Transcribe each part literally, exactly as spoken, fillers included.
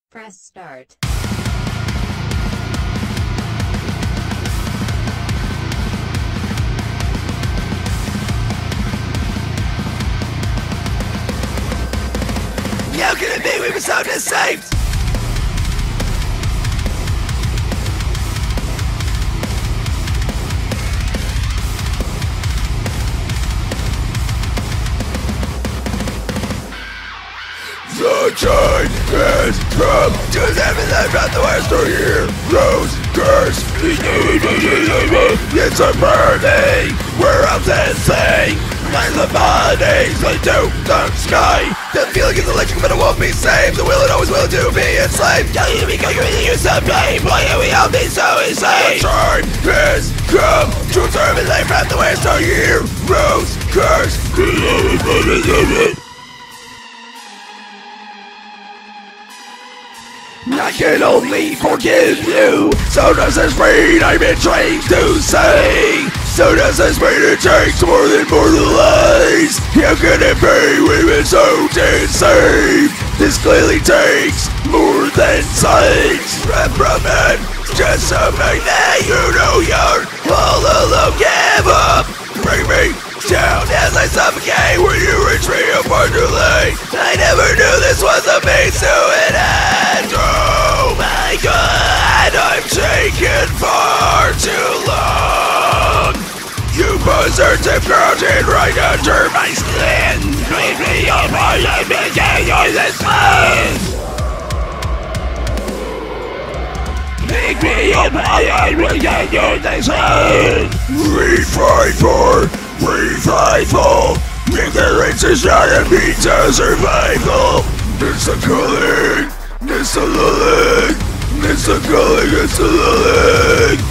Press start. How can it be we were so deceived? Sunshine has come to everything from the western here. Rose curse. It's a burning world and thing. Like the bodies lead to the sky. The feeling is electric, but it won't be safe. The will and always will to be enslaved. Tell you to be conquering you someday. Why can we all be so insane? The time has come to everything from the western here. Rose curse. I can only forgive you. So does this mean I've been trained to say? So does this mean it takes more than mortal lies? How can it be we've been so deceived? This clearly takes more than sight. From it, just something that you know you're all alone. Give up, bring me down as I suffocate when you retreat apart too late. I never knew this was a means to an end. Oh my God, I've taken far too long. You buzzards have crouched right under my skin. Leave me on my life and use this plan. Make me on my life and use this plan. We fight for revival. Ignorance is not a means of survival. It's the calling, it's the lulling, it's the calling, it's the lulling.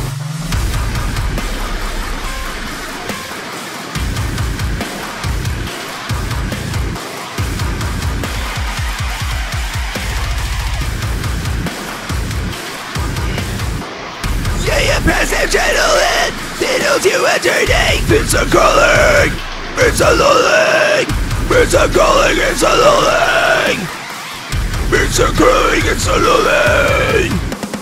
Yeah, passive gentlemen, it'll do underneath. It's a calling, it's a lulling, it's a calling, it's a lulling, it's a calling, it's a lulling.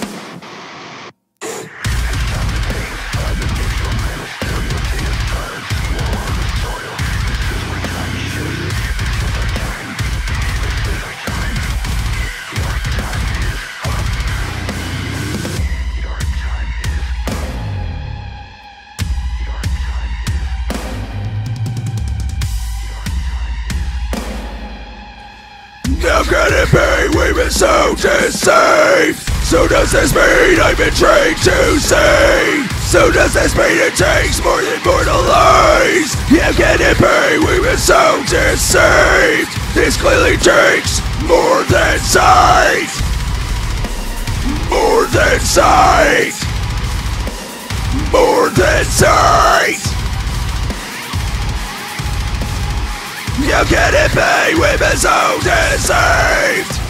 How can it be we've been so deceived? So does this mean I've been trained to see? So does this mean it takes more than mortal lies? How can it be we've been so deceived? This clearly takes more than sight. More than sight. More than sight. How can it be we've been so deceived?